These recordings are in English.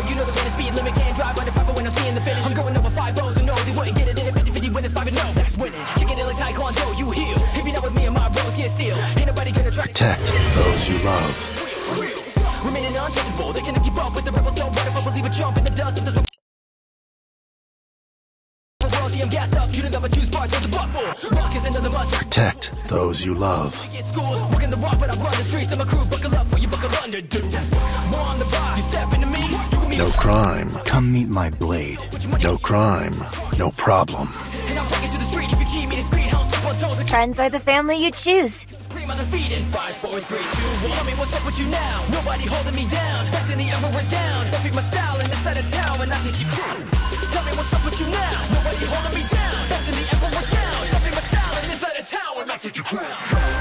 You know the rain speed limit, can't drive under 5 when I'm seeing the finish. I'm going over 5 O's and no, they wouldn't get it in a 50-50 when it's 5 and no. That's winning. Kicking it like Taekwondo, you heal. If you're not with me and my bros, can't steal. Ain't nobody gonna try. Protect those you love. Remaining untouchable, they cannot keep up with the rebels. So what if I believe a jump in the dust? If there's I'm gassed up, you didn't ever choose parts of the butt full. Rock is another must. Protect those you love. Working the rock, but I run the streets. I'm a crew, buckle up for you, buckle under, dude. More on the bar, you step into me. No crime. Come meet my blade. No crime. No problem. And I'll take it to the street if you keep me discreet. How step on toes. Friends are the family you choose. Supreme undefeated. 5, 4, 3, 2, 1. Tell me what's up with you now. Nobody holding me down. Passing the emperor's down. Don't pick my style in the side of town when I take you through. Tell me what's up with you now. Nobody holding me down. Passing the emperor's down. Don't pick my style in the side of town when I take your crown.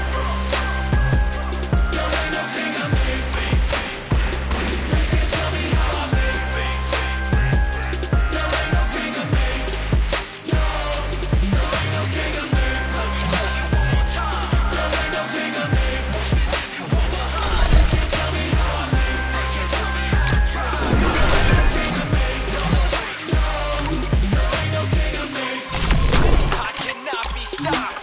There ain't no king of me. You can't tell me how I make me. There ain't no king of me. No, there ain't no king of me. Let me tell you one more time. There ain't no king of me. You fall behind. You can't tell me how I make me. They can't tell me how to try. There ain't no king of me. No, there ain't no king of me. I cannot be stopped.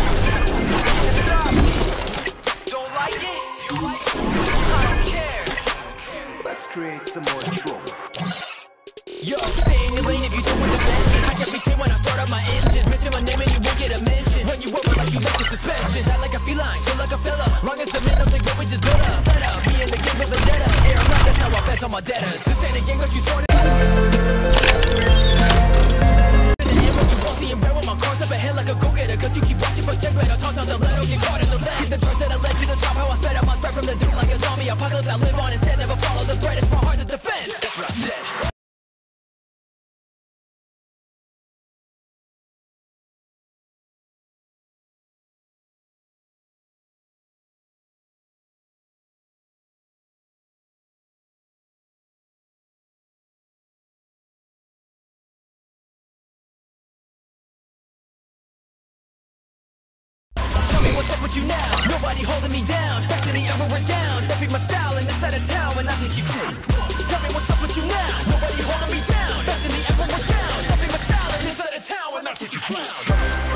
Don't like it? You like it? I don't care. Let's create some more trouble. Yo, stay in your lane if you don't want the best. I can pretend when I start up my engines. Mention my name and you won't get a mention. When you over like you left the suspension. Act like a feline, feel like a fella. Long as the men up the go, we just build up. Fed up, me in the game with a vendetta. Air around, that's how I bet on my debtors. This ain't a game, but you sort it. Like a go-getter, cause you keep watching for 10 grand. I'll toss out the lead, I'll get caught in the lead. Get the drugs that I led to the top, how I sped up my spread from the dirt like a zombie apocalypse. I live on instead, never follow the threat. It's more hard to defend. That's what I said. What's up with you now? Nobody holding me down. Passing the emperor's down. Don't pick my style in the side of town when I take you through. Tell me what's up with you now? Nobody holding me down. Passing the emperor's down. Don't pick my style in the side of town when I take you through.